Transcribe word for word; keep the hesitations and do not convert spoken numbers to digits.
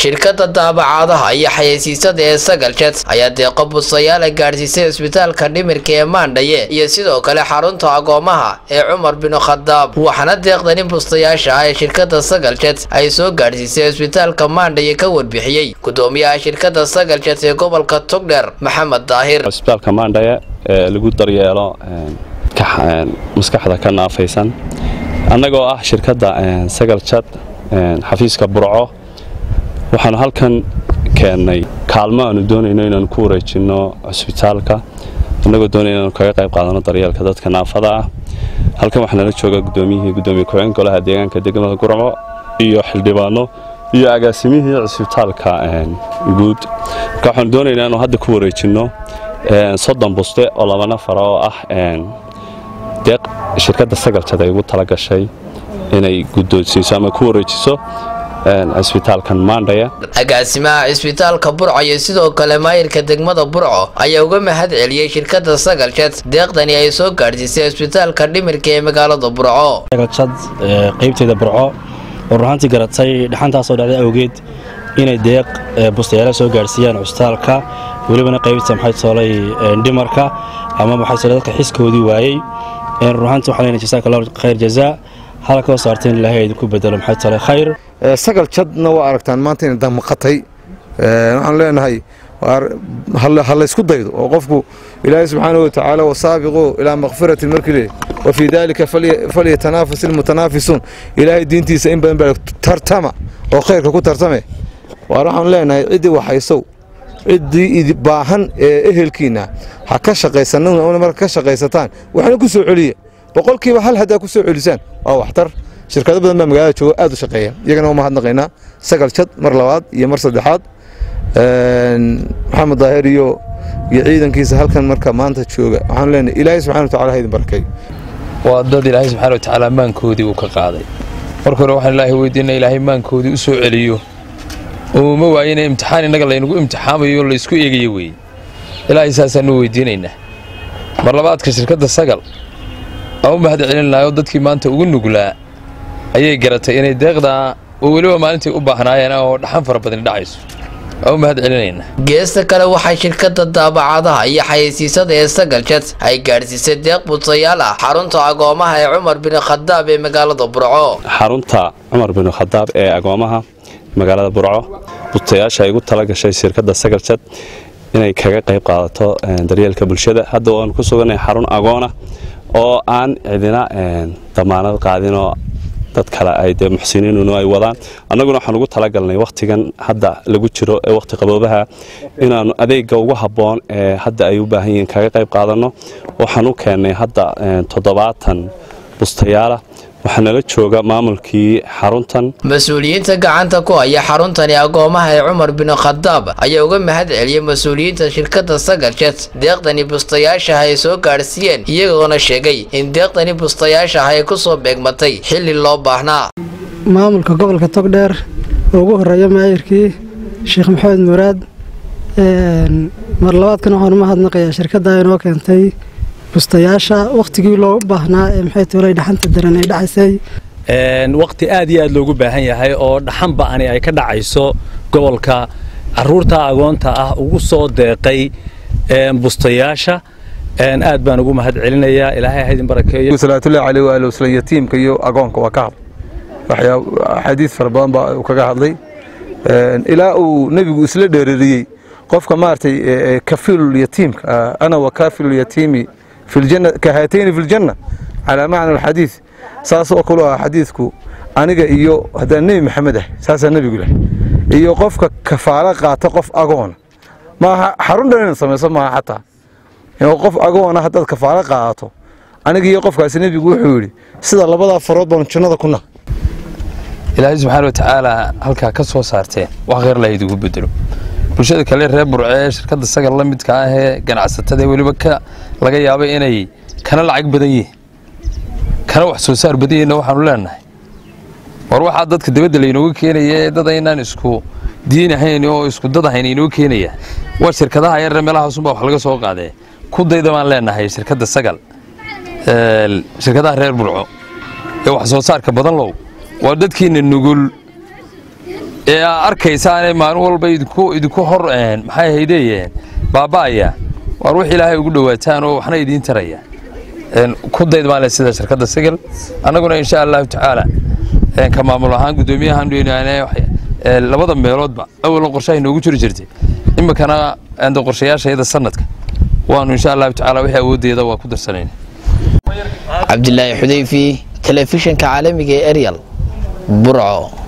shirkadda daabacaadaha iyo xayeysiisada ee Sagaljet ayaa deeqo bustayaal gaarsiisay isbitaalka dhimirka ee Maandhaye iyo sidoo kale xarunta agoomaha ee Cumar bin Khadaab waxaana deeqdani bustayaasha ay shirkadda Sagaljet ay soo gaarsiisay isbitaalka Maandhaye ka warbixiyay gudoomiyaha shirkadda Sagaljet ee gobolka Togdheer Maxamed Daahir. isbitaalka Maandhaye ee lagu daryeelo maskaxda ka naafaysan annagoo ah shirkadda Sagaljet xafiiska Burco waxaan halkan keenay kaalmo aanu doonayno inaan ku wareejino isbitaalka annagoo doonayno inaan kaga qayb qaadano daryeelka dadka naafada ah halkan waxaan la joogaa gudoomiyihii gudoomiye ku-xigeenka golaha deegaanka degmada Gurco iyo xildhibaano iyo agaasimihii isbitaalka guud waxaan doonaynaa inaan hadda ku wareejino soddon buste oo laba nafar oo ah deeq shirkadda Sagaljet ay ugu tala gashay inay guddoonsiiso ama ku wareejiso isbitaalkan Maandhaye. agaasimaha isbitaalka Burco iyo sidoo kale maayirka degmada Burco ayaa uga mahad celiyay shirkadda Sagaljet deeqdani ay soo gaarsiisay isbitaalka dhimirka ee magaalada Burco. Sagaljet qaybteeda Burco oo ruuxantii garatay dhaxantaas oo dhacday awgeed inay deeq bustayaal soo gaarsiiyaan isbitaalka waliba qaybta maxay toolay dhimarka ama maxay toolay dadka xiskoodii waayay in ruuxantii waxa leeyahay jazakallahu khayr jazaa halka saarteen ilaahay ku bedelo maxay toolay khayr. Sagaljetna waa aragtaan maanta in damqatay waxaan leenahay hal isku daydo oo qofku ilaahay subhanahu wa ta'ala wasaabiqu ila maghfirati markile wa fi dhalika falyatanaafas almutanafisun ilaahay diintiisa in badan baa tartama oo khayrka ku tartame waxaan leenahay cidii waxayso cidii baahan ee ehelkiina ha ka shaqaysanno oo marka ka shaqaysataan waxna ku soo celiya boqolkiiba hal hadaa ku soo celisaan waa waxtar shirkado badan baa magaalada jooga aad u shaqeeya iyagana uma hadnaqayna Sagaljet mar labaad iyo mar saddexaad een Maxamed Daahir iyo iyo ciidankiisa halkan marka maanta jooga waxaan leenahay Ilaahay subhanahu wa ta'ala haydin barakay waa dad Ilaahay subhanahu wa ta'ala maankoodii uu ka qaaday marka hore waxaan Ilaahay weydiinay Ilaahay maankoodii u soo celiyo oo ma waayeen imtixaan inaga la inagu imtixaamayo la isku eegayo weey Ilaahay saasaan u weydiinaynaa mar labaadka shirkadda Sagal oo mahad celinaayo dadkii maanta ugu nuglaa ayay garatay inay deeqda oo waliba maalintii u baahnaayeen oo dhaxan fara badan dhacayso oo mahad celinayna. geesta kale waxay shirkadda daabacaadaha iyo xayeysiisada ee Sagaljet ay gaarsiisay deeq bustayaal ah xarunta agoomaha ee Cumar bin Khadaab ee magaalada Burco. xarunta Cumar bin Khadaab ee agoomaha magaalada Burco bustayaasha ay ugu tala gashay shirkadda Sagaljet inay kaga qayb qaadato daryeelka bulshada hadda waan ku suganay xarun agoona oo aan cidina damaanad qaadin oo dad kale ay de muxsiniinuna ay wadaan annaguna waxaan ugu tala galnay waqtigan hadda lagu jiro ee waqti qaboobaha inaan adeega ugu haboon ee hadda ay u baahan yihiin kaga qayb qaadano waxaan u keenay hadda toddobaatan bustayaal waxaan la jooga maamulkii xaruntan mas'uuliyiinta gacanta ku haya xaruntani agoomaha ee Cumar bin Khadaab ayaa uga mahad celiyay mas'uuliyiinta shirkadda Sagaljet deeqdani bustayaasha ay soo gaarsiiyeen iyagoona sheegay in deeqdani bustayaasha ay ku soo beegmatay xilli loo baahnaa. maamulka gobolka Togdheer ugu horeeya maayirkii Sheekh Maxamed Muraad een mar labaadkan waxaan u mahadnaqayaa shirkadda ay noo keentay bustayaasha waqtigii loo baahnaa ee maxay toolay dhaxanta daran ay dhacaysay een waqti aad iyo aad loogu baahan yahay oo dhaxan ba'ani ay ka dhacayso gobolka caruurta agoonta ah ugu soo deeqay een bustayaasha een aad baan ugu mahad celinayaa Ilaahay haydin barakeeyo salaatu alayhi wa alihi wasallam yatiimka iyo agoonka waa ka waxya xadiis farbadan baa uu kaga hadlay een ilaa uu nabigu isla dheerariyay qofka maartay kafiil yatiimka ana wa kafiil yatiimi في الجنة كهاتين في الجنة على معنى الحديث ساس أقولها حديثكو أنا إيو هذا النبي محمد ساس النبي يقوله إيو قفك كفارة قاتقف أجون ما حرون لنا نسمى سماها حتى إيو قف أجون حتى كفارة قاته أنا إيو قفك النبي يقول حولي سيد الله بدأ فرض بنشنا كنا Ilaahay subhanahu wa ta'ala halka ka soo saartay wax غير la idigu bedelo bulshada kale reer Burco shirkadda Sagal la midka ah ee ganacsatada waliba ka laga yaabay inay kana lacag badan yihiin kana wax soo saar badan yihiin waxaan u leenahay war waxa dadka dibadda la inooga keenayay dad aynaan isku diin ahayn oo isku dad ahayn inoo keenaya waa shirkadaha yar meelaha suuba wax laga soo qaaday ku dayda baan leenahay shirkadda Sagal ee shirkadaha reer Burco ee wax soo saarka badan loo waa dadkiina nugul ee arkaysaanee maalin walba idinku idinku hor maxay haydeen baaba'aya war wix ilaahay ugu dhawaataan oo waxna idin taraya een ku daydmaan sida shirkadda Sagal annaguna insha Allah taala een ka maamul ahaan gudoomiyahan dhinaanay labada meeloodba awal qorshaha inoogu jiri jirtay imikana aan qorshayaasheeda sanadka waanu insha Allah taala wixii awoodeeda waa ku darsanayna Cabdullaahi Xudayfi telefishinka caalamiga ee Ariel Burco.